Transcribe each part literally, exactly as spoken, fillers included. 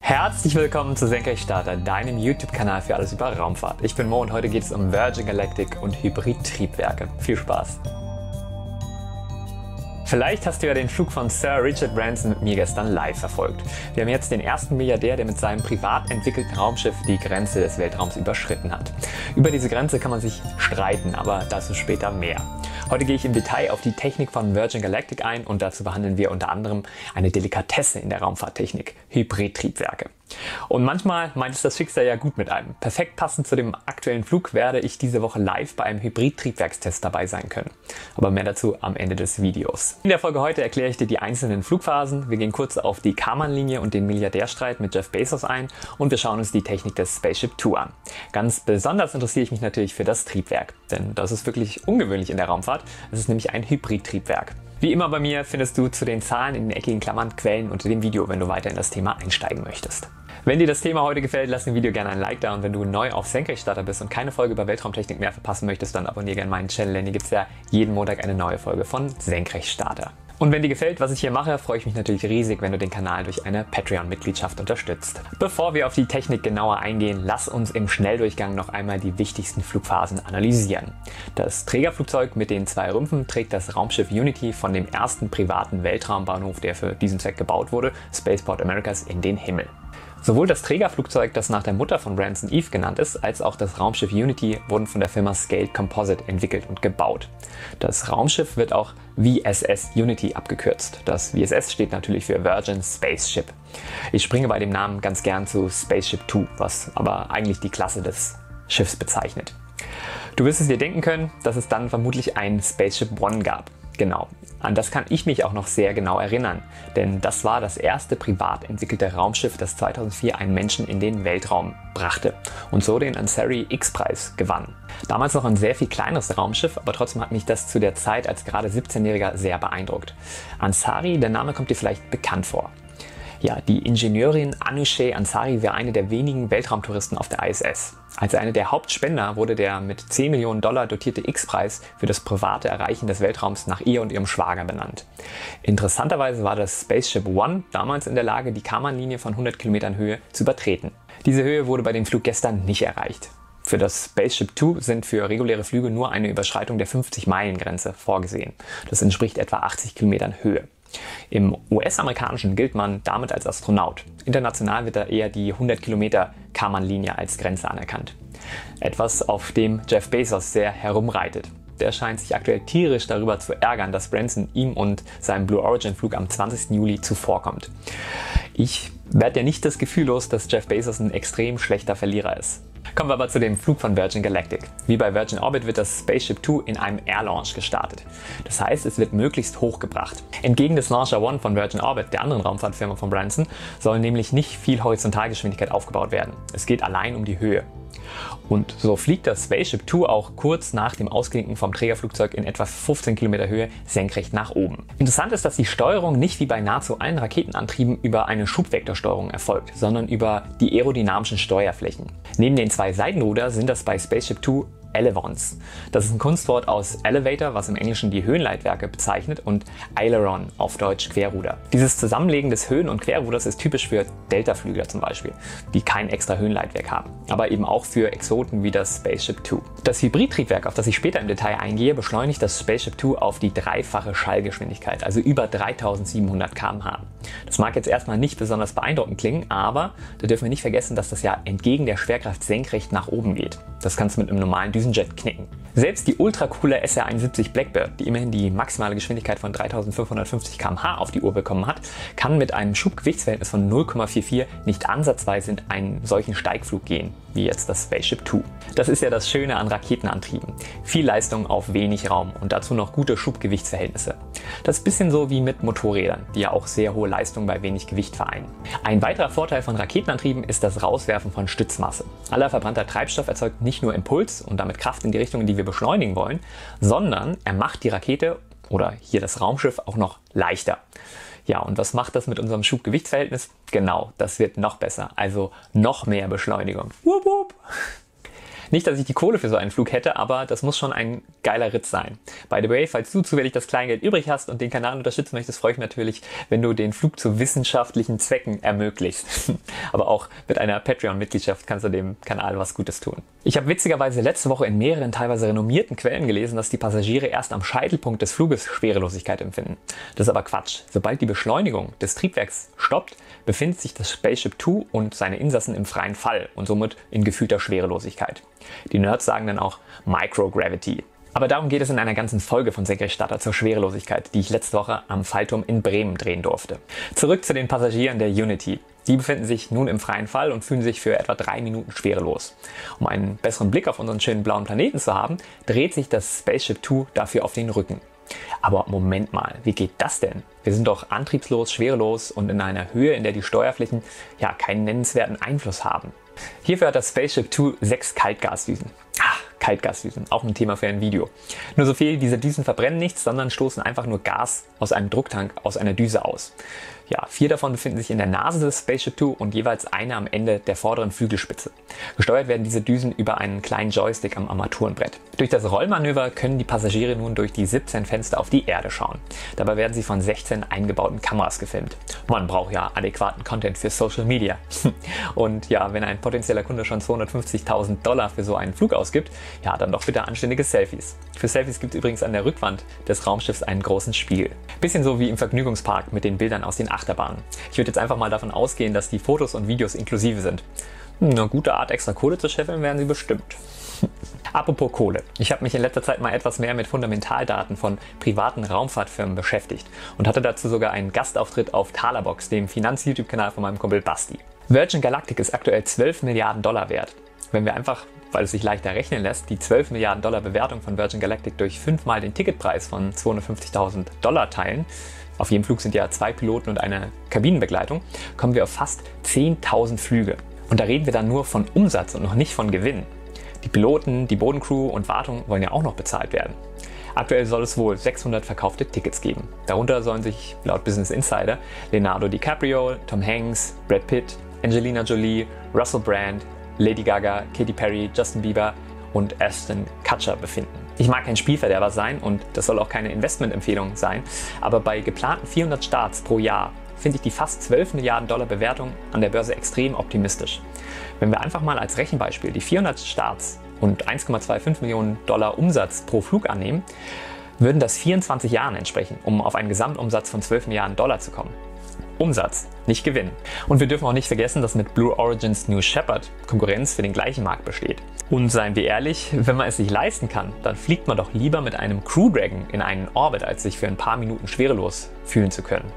Herzlich willkommen zu Senkrechtstarter, deinem YouTube-Kanal für alles über Raumfahrt. Ich bin Mo und heute geht es um Virgin Galactic und Hybrid-Triebwerke. Viel Spaß! Vielleicht hast du ja den Flug von Sir Richard Branson mit mir gestern live verfolgt. Wir haben jetzt den ersten Milliardär, der mit seinem privat entwickelten Raumschiff die Grenze des Weltraums überschritten hat. Über diese Grenze kann man sich streiten, aber dazu später mehr. Heute gehe ich im Detail auf die Technik von Virgin Galactic ein und dazu behandeln wir unter anderem eine Delikatesse in der Raumfahrttechnik, Hybrid-Triebwerke. Und manchmal meint es das Schicksal ja gut mit einem. Perfekt passend zu dem aktuellen Flug werde ich diese Woche live bei einem Hybrid-Triebwerkstest dabei sein können. Aber mehr dazu am Ende des Videos. In der Folge heute erkläre ich dir die einzelnen Flugphasen, wir gehen kurz auf die Kármán-Linie und den Milliardärstreit mit Jeff Bezos ein und wir schauen uns die Technik des Spaceship Two an. Ganz besonders interessiere ich mich natürlich für das Triebwerk, denn das ist wirklich ungewöhnlich in der Raumfahrt. Es ist nämlich ein Hybrid-Triebwerk. Wie immer bei mir findest du zu den Zahlen in den eckigen Klammern Quellen unter dem Video, wenn du weiter in das Thema einsteigen möchtest. Wenn dir das Thema heute gefällt, lass dem Video gerne ein Like da und wenn du neu auf Senkrechtstarter bist und keine Folge über Weltraumtechnik mehr verpassen möchtest, dann abonniere gerne meinen Channel, denn hier gibt es ja jeden Montag eine neue Folge von Senkrechtstarter. Und wenn dir gefällt, was ich hier mache, freue ich mich natürlich riesig, wenn du den Kanal durch eine Patreon-Mitgliedschaft unterstützt. Bevor wir auf die Technik genauer eingehen, lass uns im Schnelldurchgang noch einmal die wichtigsten Flugphasen analysieren. Das Trägerflugzeug mit den zwei Rümpfen trägt das Raumschiff Unity von dem ersten privaten Weltraumbahnhof, der für diesen Zweck gebaut wurde, Spaceport Americas, in den Himmel. Sowohl das Trägerflugzeug, das nach der Mutter von Branson Eve genannt ist, als auch das Raumschiff Unity wurden von der Firma Scaled Composite entwickelt und gebaut. Das Raumschiff wird auch V S S Unity abgekürzt. Das V S S steht natürlich für Virgin Spaceship. Ich springe bei dem Namen ganz gern zu Spaceship Two, was aber eigentlich die Klasse des Schiffs bezeichnet. Du wirst es dir denken können, dass es dann vermutlich ein Spaceship One gab. Genau, an das kann ich mich auch noch sehr genau erinnern, denn das war das erste privat entwickelte Raumschiff, das zweitausendvier einen Menschen in den Weltraum brachte und so den Ansari X-Preis gewann. Damals noch ein sehr viel kleineres Raumschiff, aber trotzdem hat mich das zu der Zeit als gerade siebzehnjähriger sehr beeindruckt. Ansari, der Name kommt dir vielleicht bekannt vor. Ja, die Ingenieurin Anousheh Ansari war eine der wenigen Weltraumtouristen auf der I S S. Als eine der Hauptspender wurde der mit zehn Millionen Dollar dotierte X-Preis für das private Erreichen des Weltraums nach ihr und ihrem Schwager benannt. Interessanterweise war das Spaceship One damals in der Lage, die Kármán-Linie von hundert Kilometern Höhe zu übertreten. Diese Höhe wurde bei dem Flug gestern nicht erreicht. Für das Spaceship Two sind für reguläre Flüge nur eine Überschreitung der fünfzig Meilen Grenze vorgesehen. Das entspricht etwa achtzig Kilometern Höhe. Im U S-amerikanischen gilt man damit als Astronaut. International wird da eher die hundert Kilometer Kármán-Linie als Grenze anerkannt. Etwas, auf dem Jeff Bezos sehr herumreitet. Der scheint sich aktuell tierisch darüber zu ärgern, dass Branson ihm und seinem Blue Origin Flug am zwanzigsten Juli zuvorkommt. Ich werde ja nicht das Gefühl los, dass Jeff Bezos ein extrem schlechter Verlierer ist. Kommen wir aber zu dem Flug von Virgin Galactic. Wie bei Virgin Orbit wird das Spaceship Two in einem Air Launch gestartet. Das heißt, es wird möglichst hoch gebracht. Entgegen des Launcher One von Virgin Orbit, der anderen Raumfahrtfirma von Branson, soll nämlich nicht viel Horizontalgeschwindigkeit aufgebaut werden. Es geht allein um die Höhe. Und so fliegt das Spaceship Two auch kurz nach dem Ausklinken vom Trägerflugzeug in etwa fünfzehn Kilometer Höhe senkrecht nach oben. Interessant ist, dass die Steuerung nicht wie bei nahezu allen Raketenantrieben über eine Schubvektorsteuerung erfolgt, sondern über die aerodynamischen Steuerflächen. Neben den zwei Seitenruder sind das bei Spaceship Two Elevons. Das ist ein Kunstwort aus Elevator, was im Englischen die Höhenleitwerke bezeichnet, und Aileron, auf Deutsch Querruder. Dieses Zusammenlegen des Höhen- und Querruders ist typisch für Deltaflügler zum Beispiel, die kein extra Höhenleitwerk haben, aber eben auch für Exoten wie das Spaceship Two. Das Hybridtriebwerk, auf das ich später im Detail eingehe, beschleunigt das Spaceship Two auf die dreifache Schallgeschwindigkeit, also über dreitausendsiebenhundert Kilometer pro Stunde. Das mag jetzt erstmal nicht besonders beeindruckend klingen, aber da dürfen wir nicht vergessen, dass das ja entgegen der Schwerkraft senkrecht nach oben geht. Das kannst du mit einem normalen Düsenjet knicken. Selbst die ultracoole S R einundsiebzig Blackbird, die immerhin die maximale Geschwindigkeit von dreitausendfünfhundertfünfzig Kilometer pro Stunde auf die Uhr bekommen hat, kann mit einem Schubgewichtsverhältnis von null Komma vierundvierzig nicht ansatzweise in einen solchen Steigflug gehen, wie jetzt das Spaceship Two. Das ist ja das Schöne an Raketenantrieben. Viel Leistung auf wenig Raum und dazu noch gute Schubgewichtsverhältnisse. Das ist ein bisschen so wie mit Motorrädern, die ja auch sehr hohe Leistung bei wenig Gewicht vereinen. Ein weiterer Vorteil von Raketenantrieben ist das Rauswerfen von Stützmasse. Aller verbrannter Treibstoff erzeugt nicht nur Impuls und damit Kraft in die Richtung, in die wir beschleunigen wollen, sondern er macht die Rakete oder hier das Raumschiff auch noch leichter. Ja, und was macht das mit unserem Schubgewichtsverhältnis? Genau, das wird noch besser, also noch mehr Beschleunigung. Wupp, wupp. Nicht, dass ich die Kohle für so einen Flug hätte, aber das muss schon ein geiler Ritt sein. By the way, falls du zufällig das Kleingeld übrig hast und den Kanal unterstützen möchtest, freue ich mich natürlich, wenn du den Flug zu wissenschaftlichen Zwecken ermöglichst. Aber auch mit einer Patreon-Mitgliedschaft kannst du dem Kanal was Gutes tun. Ich habe witzigerweise letzte Woche in mehreren teilweise renommierten Quellen gelesen, dass die Passagiere erst am Scheitelpunkt des Fluges Schwerelosigkeit empfinden. Das ist aber Quatsch. Sobald die Beschleunigung des Triebwerks stoppt, befindet sich das Spaceship Two und seine Insassen im freien Fall und somit in gefühlter Schwerelosigkeit. Die Nerds sagen dann auch Microgravity. Aber darum geht es in einer ganzen Folge von Senkrechtstarter zur Schwerelosigkeit, die ich letzte Woche am Fallturm in Bremen drehen durfte. Zurück zu den Passagieren der Unity. Die befinden sich nun im freien Fall und fühlen sich für etwa drei Minuten schwerelos. Um einen besseren Blick auf unseren schönen blauen Planeten zu haben, dreht sich das Spaceship Two dafür auf den Rücken. Aber Moment mal, wie geht das denn? Wir sind doch antriebslos, schwerelos und in einer Höhe, in der die Steuerflächen ja keinen nennenswerten Einfluss haben. Hierfür hat das Spaceship Two sechs Kaltgasdüsen. Ah, Kaltgasdüsen, auch ein Thema für ein Video. Nur so viel, diese Düsen verbrennen nichts, sondern stoßen einfach nur Gas aus einem Drucktank aus einer Düse aus. Ja, vier davon befinden sich in der Nase des Spaceship Two und jeweils eine am Ende der vorderen Flügelspitze. Gesteuert werden diese Düsen über einen kleinen Joystick am Armaturenbrett. Durch das Rollmanöver können die Passagiere nun durch die siebzehn Fenster auf die Erde schauen. Dabei werden sie von sechzehn eingebauten Kameras gefilmt. Man braucht ja adäquaten Content für Social Media. Und ja, wenn ein potenzieller Kunde schon zweihundertfünfzigtausend Dollar für so einen Flug ausgibt, ja, dann doch bitte anständige Selfies. Für Selfies gibt es übrigens an der Rückwand des Raumschiffs einen großen Spiegel. Bisschen so wie im Vergnügungspark mit den Bildern aus den Achterbahnen. Ich würde jetzt einfach mal davon ausgehen, dass die Fotos und Videos inklusive sind. Eine gute Art, extra Kohle zu scheffeln, werden sie bestimmt. Apropos Kohle. Ich habe mich in letzter Zeit mal etwas mehr mit Fundamentaldaten von privaten Raumfahrtfirmen beschäftigt und hatte dazu sogar einen Gastauftritt auf Talerbox, dem Finanz-YouTube-Kanal von meinem Kumpel Basti. Virgin Galactic ist aktuell zwölf Milliarden Dollar wert. Wenn wir einfach, weil es sich leichter rechnen lässt, die zwölf Milliarden Dollar Bewertung von Virgin Galactic durch fünfmal den Ticketpreis von zweihundertfünfzigtausend Dollar teilen, auf jedem Flug sind ja zwei Piloten und eine Kabinenbegleitung, kommen wir auf fast zehntausend Flüge. Und da reden wir dann nur von Umsatz und noch nicht von Gewinn. Die Piloten, die Bodencrew und Wartung wollen ja auch noch bezahlt werden. Aktuell soll es wohl sechshundert verkaufte Tickets geben. Darunter sollen sich laut Business Insider Leonardo DiCaprio, Tom Hanks, Brad Pitt, Angelina Jolie, Russell Brand, Lady Gaga, Katy Perry, Justin Bieber und Ashton Kutcher befinden. Ich mag kein Spielverderber sein und das soll auch keine Investmentempfehlung sein, aber bei geplanten vierhundert Starts pro Jahr finde ich die fast zwölf Milliarden Dollar Bewertung an der Börse extrem optimistisch. Wenn wir einfach mal als Rechenbeispiel die vierhundert Starts und eins Komma fünfundzwanzig Millionen Dollar Umsatz pro Flug annehmen, würden das vierundzwanzig Jahren entsprechen, um auf einen Gesamtumsatz von zwölf Milliarden Dollar zu kommen. Umsatz, nicht Gewinn. Und wir dürfen auch nicht vergessen, dass mit Blue Origin's New Shepard Konkurrenz für den gleichen Markt besteht. Und seien wir ehrlich, wenn man es sich leisten kann, dann fliegt man doch lieber mit einem Crew Dragon in einen Orbit, als sich für ein paar Minuten schwerelos fühlen zu können.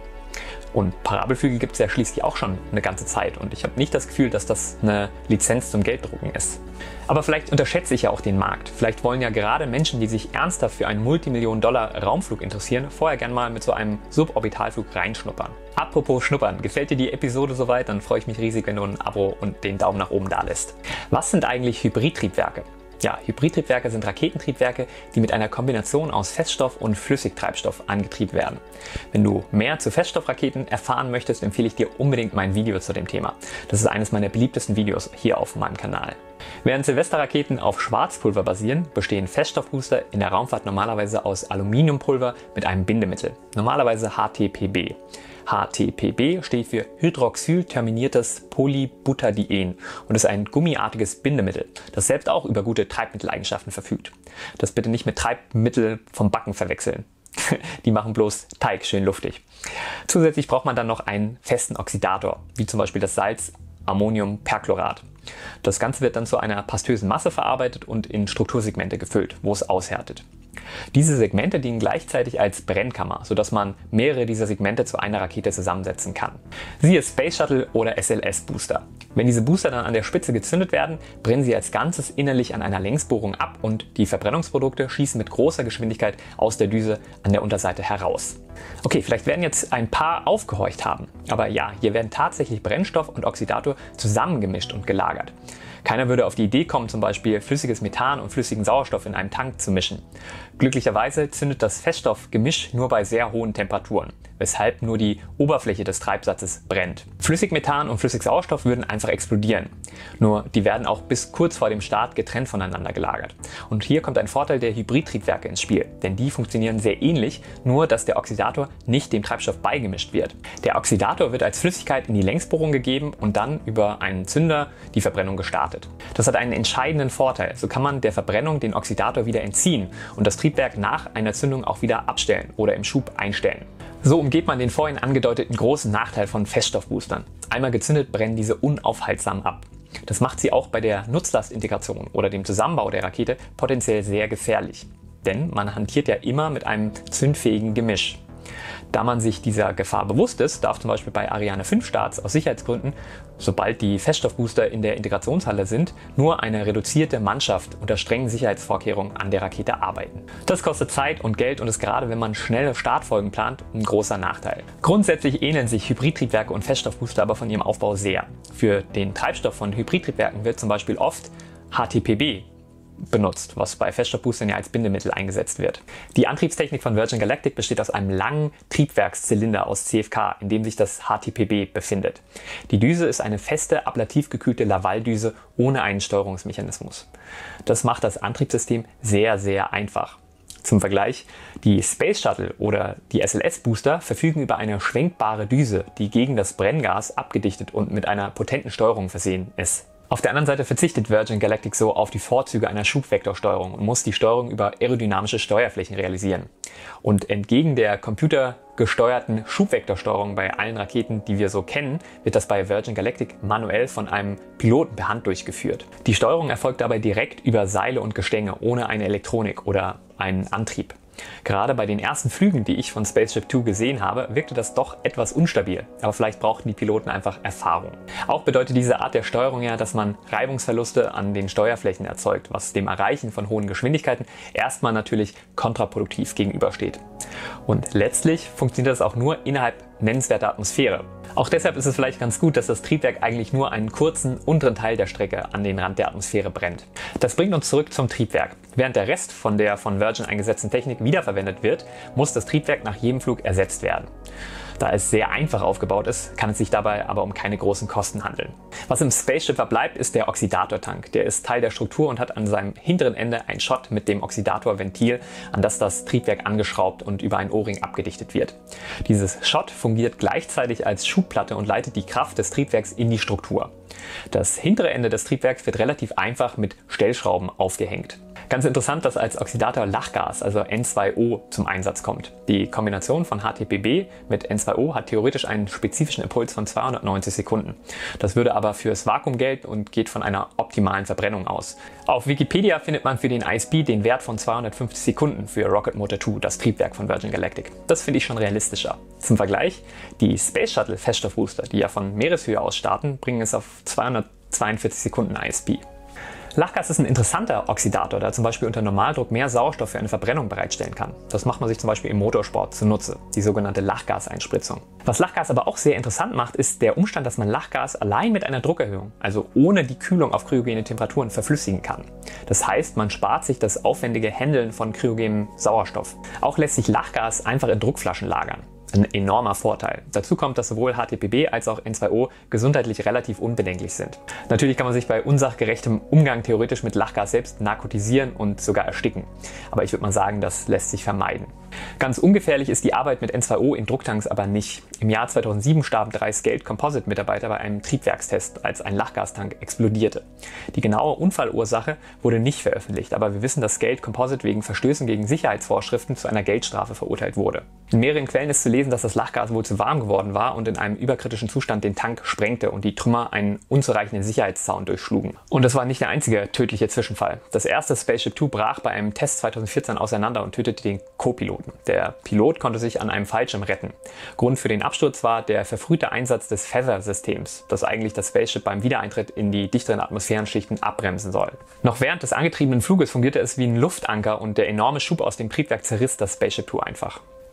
Und Parabelflüge gibt es ja schließlich auch schon eine ganze Zeit und ich habe nicht das Gefühl, dass das eine Lizenz zum Gelddrucken ist. Aber vielleicht unterschätze ich ja auch den Markt. Vielleicht wollen ja gerade Menschen, die sich ernsthaft für einen Multimillionen-Dollar-Raumflug interessieren, vorher gern mal mit so einem Suborbitalflug reinschnuppern. Apropos Schnuppern, gefällt dir die Episode soweit? Dann freue ich mich riesig, wenn du ein Abo und den Daumen nach oben da lässt. Was sind eigentlich Hybridtriebwerke? Ja, Hybridtriebwerke sind Raketentriebwerke, die mit einer Kombination aus Feststoff und Flüssigtreibstoff angetrieben werden. Wenn du mehr zu Feststoffraketen erfahren möchtest, empfehle ich dir unbedingt mein Video zu dem Thema. Das ist eines meiner beliebtesten Videos hier auf meinem Kanal. Während Silvesterraketen auf Schwarzpulver basieren, bestehen Feststoffbooster in der Raumfahrt normalerweise aus Aluminiumpulver mit einem Bindemittel, normalerweise H T P B. H T P B steht für hydroxylterminiertes Polybutadien und ist ein gummiartiges Bindemittel, das selbst auch über gute Treibmitteleigenschaften verfügt. Das bitte nicht mit Treibmittel vom Backen verwechseln. Die machen bloß Teig schön luftig. Zusätzlich braucht man dann noch einen festen Oxidator, wie zum Beispiel das Salz Ammoniumperchlorat. Das Ganze wird dann zu einer pastösen Masse verarbeitet und in Struktursegmente gefüllt, wo es aushärtet. Diese Segmente dienen gleichzeitig als Brennkammer, sodass man mehrere dieser Segmente zu einer Rakete zusammensetzen kann. Siehe Space Shuttle oder S L S-Booster. Wenn diese Booster dann an der Spitze gezündet werden, brennen sie als Ganzes innerlich an einer Längsbohrung ab und die Verbrennungsprodukte schießen mit großer Geschwindigkeit aus der Düse an der Unterseite heraus. Okay, vielleicht werden jetzt ein paar aufgehorcht haben, aber ja, hier werden tatsächlich Brennstoff und Oxidator zusammengemischt und gelagert. Keiner würde auf die Idee kommen, zum Beispiel flüssiges Methan und flüssigen Sauerstoff in einem Tank zu mischen. Glücklicherweise zündet das Feststoffgemisch nur bei sehr hohen Temperaturen, weshalb nur die Oberfläche des Treibsatzes brennt. Flüssigmethan und Flüssigsauerstoff würden einfach explodieren. Nur die werden auch bis kurz vor dem Start getrennt voneinander gelagert. Und hier kommt ein Vorteil der Hybridtriebwerke ins Spiel, denn die funktionieren sehr ähnlich, nur dass der Oxidator nicht dem Treibstoff beigemischt wird. Der Oxidator wird als Flüssigkeit in die Längsbohrung gegeben und dann über einen Zünder die Verbrennung gestartet. Das hat einen entscheidenden Vorteil. So kann man der Verbrennung den Oxidator wieder entziehen und das Triebwerk nach einer Zündung auch wieder abstellen oder im Schub einstellen. So umgeht man den vorhin angedeuteten großen Nachteil von Feststoffboostern. Einmal gezündet, brennen diese unaufhaltsam ab. Das macht sie auch bei der Nutzlastintegration oder dem Zusammenbau der Rakete potenziell sehr gefährlich. Denn man hantiert ja immer mit einem zündfähigen Gemisch. Da man sich dieser Gefahr bewusst ist, darf zum Beispiel bei Ariane fünf Starts aus Sicherheitsgründen, sobald die Feststoffbooster in der Integrationshalle sind, nur eine reduzierte Mannschaft unter strengen Sicherheitsvorkehrungen an der Rakete arbeiten. Das kostet Zeit und Geld und ist gerade, wenn man schnelle Startfolgen plant, ein großer Nachteil. Grundsätzlich ähneln sich Hybridtriebwerke und Feststoffbooster aber von ihrem Aufbau sehr. Für den Treibstoff von Hybridtriebwerken wird zum Beispiel oft H T P B benutzt, was bei Feststoffboostern ja als Bindemittel eingesetzt wird. Die Antriebstechnik von Virgin Galactic besteht aus einem langen Triebwerkszylinder aus C F K, in dem sich das H T P B befindet. Die Düse ist eine feste, ablativ gekühlte Lavaldüse ohne einen Steuerungsmechanismus. Das macht das Antriebssystem sehr, sehr einfach. Zum Vergleich, die Space Shuttle oder die S L S-Booster verfügen über eine schwenkbare Düse, die gegen das Brenngas abgedichtet und mit einer potenten Steuerung versehen ist. Auf der anderen Seite verzichtet Virgin Galactic so auf die Vorzüge einer Schubvektorsteuerung und muss die Steuerung über aerodynamische Steuerflächen realisieren. Und entgegen der computergesteuerten Schubvektorsteuerung bei allen Raketen, die wir so kennen, wird das bei Virgin Galactic manuell von einem Piloten per Hand durchgeführt. Die Steuerung erfolgt dabei direkt über Seile und Gestänge, ohne eine Elektronik oder einen Antrieb. Gerade bei den ersten Flügen, die ich von Spaceship Two gesehen habe, wirkte das doch etwas unstabil. Aber vielleicht brauchten die Piloten einfach Erfahrung. Auch bedeutet diese Art der Steuerung ja, dass man Reibungsverluste an den Steuerflächen erzeugt, was dem Erreichen von hohen Geschwindigkeiten erstmal natürlich kontraproduktiv gegenübersteht. Und letztlich funktioniert das auch nur innerhalb nennenswerter Atmosphäre. Auch deshalb ist es vielleicht ganz gut, dass das Triebwerk eigentlich nur einen kurzen unteren Teil der Strecke an den Rand der Atmosphäre brennt. Das bringt uns zurück zum Triebwerk. Während der Rest von der von Virgin eingesetzten Technik wiederverwendet wird, muss das Triebwerk nach jedem Flug ersetzt werden. Da es sehr einfach aufgebaut ist, kann es sich dabei aber um keine großen Kosten handeln. Was im Spaceship verbleibt, ist der Oxidatortank. Der ist Teil der Struktur und hat an seinem hinteren Ende ein Schott mit dem Oxidatorventil, an das das Triebwerk angeschraubt und über einen O-Ring abgedichtet wird. Dieses Schott fungiert gleichzeitig als Schubplatte und leitet die Kraft des Triebwerks in die Struktur. Das hintere Ende des Triebwerks wird relativ einfach mit Stellschrauben aufgehängt. Ganz interessant, dass als Oxidator Lachgas, also N zwei O, zum Einsatz kommt. Die Kombination von H T P B mit N zwei O hat theoretisch einen spezifischen Impuls von zweihundertneunzig Sekunden. Das würde aber fürs Vakuum gelten und geht von einer optimalen Verbrennung aus. Auf Wikipedia findet man für den I S B den Wert von zweihundertfünfzig Sekunden für Rocket Motor zwei, das Triebwerk von Virgin Galactic. Das finde ich schon realistischer. Zum Vergleich, die Space Shuttle Feststoffbooster, die ja von Meereshöhe aus starten, bringen es auf zweihundertzweiundvierzig Sekunden I S B. Lachgas ist ein interessanter Oxidator, der zum Beispiel unter Normaldruck mehr Sauerstoff für eine Verbrennung bereitstellen kann. Das macht man sich zum Beispiel im Motorsport zunutze, die sogenannte Lachgaseinspritzung. Was Lachgas aber auch sehr interessant macht, ist der Umstand, dass man Lachgas allein mit einer Druckerhöhung, also ohne die Kühlung auf cryogene Temperaturen, verflüssigen kann. Das heißt, man spart sich das aufwendige Händeln von kryogenem Sauerstoff. Auch lässt sich Lachgas einfach in Druckflaschen lagern. Ein enormer Vorteil. Dazu kommt, dass sowohl H T P B als auch N zwei O gesundheitlich relativ unbedenklich sind. Natürlich kann man sich bei unsachgerechtem Umgang theoretisch mit Lachgas selbst narkotisieren und sogar ersticken. Aber ich würde mal sagen, das lässt sich vermeiden. Ganz ungefährlich ist die Arbeit mit N zwei O in Drucktanks aber nicht. Im Jahr zweitausendsieben starben drei Scaled Composite Mitarbeiter bei einem Triebwerkstest, als ein Lachgastank explodierte. Die genaue Unfallursache wurde nicht veröffentlicht, aber wir wissen, dass Scaled Composite wegen Verstößen gegen Sicherheitsvorschriften zu einer Geldstrafe verurteilt wurde. In mehreren Quellen ist zu lesen, dass das Lachgas wohl zu warm geworden war und in einem überkritischen Zustand den Tank sprengte und die Trümmer einen unzureichenden Sicherheitszaun durchschlugen. Und das war nicht der einzige tödliche Zwischenfall. Das erste Spaceship Two brach bei einem Test zweitausendvierzehn auseinander und tötete den Co-Piloten. Der Pilot konnte sich an einem Fallschirm retten. Grund für den Absturz war der verfrühte Einsatz des Feather-Systems, das eigentlich das Spaceship beim Wiedereintritt in die dichteren Atmosphärenschichten abbremsen soll. Noch während des angetriebenen Fluges fungierte es wie ein Luftanker und der enorme Schub aus dem Triebwerk zerriss das Spaceship Two einfach.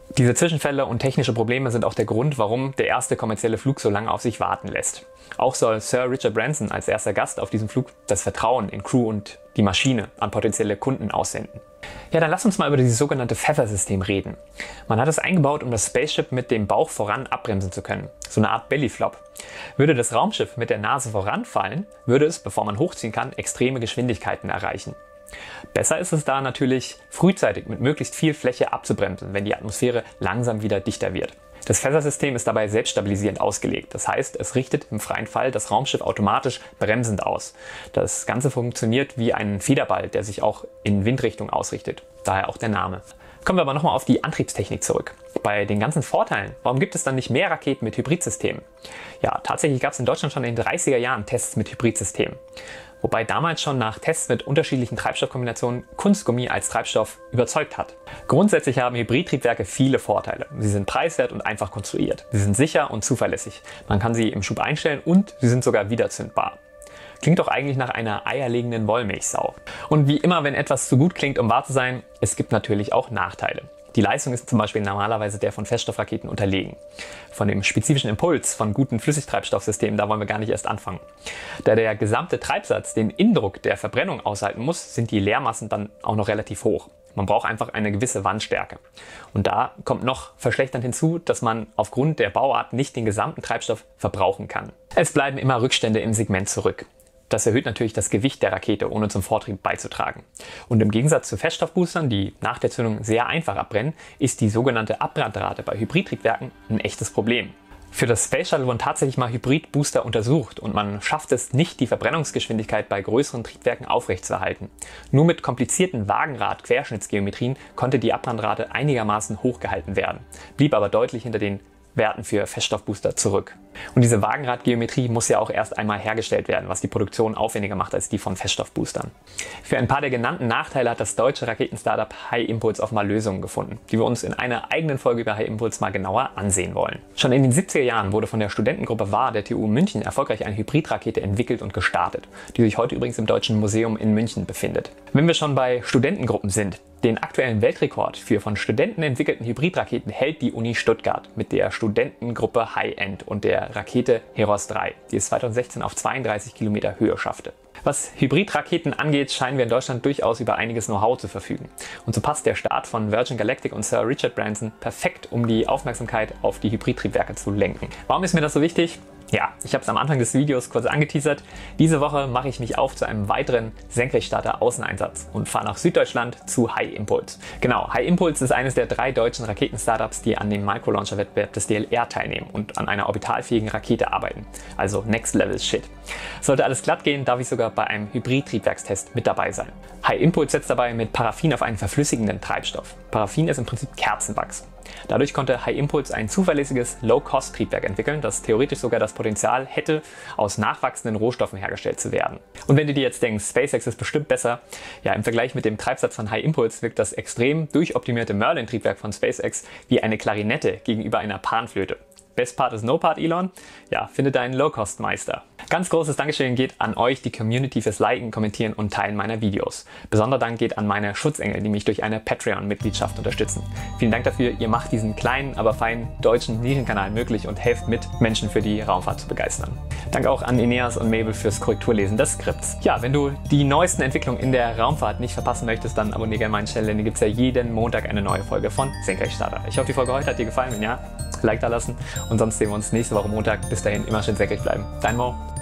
Diese Zwischenfälle und technische Probleme sind auch der Grund, warum der erste kommerzielle Flug so lange auf sich warten lässt. Auch soll Sir Richard Branson als erster Gast auf diesem Flug das Vertrauen in Crew und die Maschine an potenzielle Kunden aussenden. Ja, dann lass uns mal über dieses sogenannte Feather-System reden. Man hat es eingebaut, um das Spaceship mit dem Bauch voran abbremsen zu können. So eine Art Bellyflop. Würde das Raumschiff mit der Nase voranfallen, würde es, bevor man hochziehen kann, extreme Geschwindigkeiten erreichen. Besser ist es da natürlich, frühzeitig mit möglichst viel Fläche abzubremsen, wenn die Atmosphäre langsam wieder dichter wird. Das Feather-System ist dabei selbststabilisierend ausgelegt. Das heißt, es richtet im freien Fall das Raumschiff automatisch bremsend aus. Das Ganze funktioniert wie ein Federball, der sich auch in Windrichtung ausrichtet. Daher auch der Name. Kommen wir aber nochmal auf die Antriebstechnik zurück. Bei den ganzen Vorteilen, warum gibt es dann nicht mehr Raketen mit Hybridsystemen? Ja, tatsächlich gab es in Deutschland schon in den dreißiger Jahren Tests mit Hybridsystemen. Wobei damals schon nach Tests mit unterschiedlichen Treibstoffkombinationen Kunstgummi als Treibstoff überzeugt hat. Grundsätzlich haben Hybridtriebwerke viele Vorteile. Sie sind preiswert und einfach konstruiert. Sie sind sicher und zuverlässig. Man kann sie im Schub einstellen und sie sind sogar wiederzündbar. Klingt doch eigentlich nach einer eierlegenden Wollmilchsau. Und wie immer, wenn etwas zu gut klingt, um wahr zu sein, es gibt natürlich auch Nachteile. Die Leistung ist zum Beispiel normalerweise der von Feststoffraketen unterlegen. Von dem spezifischen Impuls von guten Flüssigtreibstoffsystemen, da wollen wir gar nicht erst anfangen. Da der gesamte Treibsatz den Indruck der Verbrennung aushalten muss, sind die Leermassen dann auch noch relativ hoch. Man braucht einfach eine gewisse Wandstärke. Und da kommt noch verschlechternd hinzu, dass man aufgrund der Bauart nicht den gesamten Treibstoff verbrauchen kann. Es bleiben immer Rückstände im Segment zurück. Das erhöht natürlich das Gewicht der Rakete, ohne zum Vortrieb beizutragen. Und im Gegensatz zu Feststoffboostern, die nach der Zündung sehr einfach abbrennen, ist die sogenannte Abbrandrate bei Hybridtriebwerken ein echtes Problem. Für das Space Shuttle wurden tatsächlich mal Hybridbooster untersucht und man schafft es nicht, die Verbrennungsgeschwindigkeit bei größeren Triebwerken aufrechtzuerhalten. Nur mit komplizierten Wagenrad-Querschnittsgeometrien konnte die Abbrandrate einigermaßen hochgehalten werden, blieb aber deutlich hinter den Werten für Feststoffbooster zurück. Und diese Wagenradgeometrie muss ja auch erst einmal hergestellt werden, was die Produktion aufwendiger macht als die von Feststoffboostern. Für ein paar der genannten Nachteile hat das deutsche Raketen-Startup HighImpulse auch mal Lösungen gefunden, die wir uns in einer eigenen Folge über HighImpulse mal genauer ansehen wollen. Schon in den siebziger Jahren wurde von der Studentengruppe Wahr der T U München erfolgreich eine Hybridrakete entwickelt und gestartet, die sich heute übrigens im Deutschen Museum in München befindet. Wenn wir schon bei Studentengruppen sind, den aktuellen Weltrekord für von Studenten entwickelten Hybridraketen hält die Uni Stuttgart mit der Studentengruppe High-End und der Rakete Heros drei, die es zweitausendsechzehn auf zweiunddreißig Kilometer Höhe schaffte. Was Hybridraketen angeht, scheinen wir in Deutschland durchaus über einiges Know-how zu verfügen. Und so passt der Start von Virgin Galactic und Sir Richard Branson perfekt, um die Aufmerksamkeit auf die Hybridtriebwerke zu lenken. Warum ist mir das so wichtig? Ja, ich habe es am Anfang des Videos kurz angeteasert. Diese Woche mache ich mich auf zu einem weiteren Senkrechtstarter-Außeneinsatz und fahre nach Süddeutschland zu HighImpulse. Genau, HighImpulse ist eines der drei deutschen Raketen-Startups, die an dem Microlauncher-Wettbewerb des D L R teilnehmen und an einer orbitalfähigen Rakete arbeiten. Also Next Level Shit. Sollte alles glatt gehen, darf ich sogar bei einem Hybrid-Triebwerkstest mit dabei sein. HighImpulse setzt dabei mit Paraffin auf einen verflüssigenden Treibstoff. Paraffin ist im Prinzip Kerzenwachs. Dadurch konnte HighImpulse ein zuverlässiges Low-Cost-Triebwerk entwickeln, das theoretisch sogar das Potenzial hätte, aus nachwachsenden Rohstoffen hergestellt zu werden. Und wenn du dir jetzt denkst, SpaceX ist bestimmt besser, ja, im Vergleich mit dem Treibsatz von HighImpulse wirkt das extrem durchoptimierte Merlin-Triebwerk von SpaceX wie eine Klarinette gegenüber einer Panflöte. Best Part is No Part, Elon. Ja, finde deinen Low-Cost-Meister. Ganz großes Dankeschön geht an euch, die Community, fürs Liken, Kommentieren und Teilen meiner Videos. Besonderer Dank geht an meine Schutzengel, die mich durch eine Patreon-Mitgliedschaft unterstützen. Vielen Dank dafür, ihr macht diesen kleinen, aber feinen deutschen Nischenkanal möglich und helft mit, Menschen für die Raumfahrt zu begeistern. Danke auch an Eneas und Mabel fürs Korrekturlesen des Skripts. Ja, wenn du die neuesten Entwicklungen in der Raumfahrt nicht verpassen möchtest, dann abonniere gerne meinen Channel, denn hier gibt es ja jeden Montag eine neue Folge von Senkrechtstarter. Ich hoffe, die Folge heute hat dir gefallen. Wenn ja, Like da lassen und sonst sehen wir uns nächste Woche Montag. Bis dahin immer schön senkrecht bleiben. Dein Mo.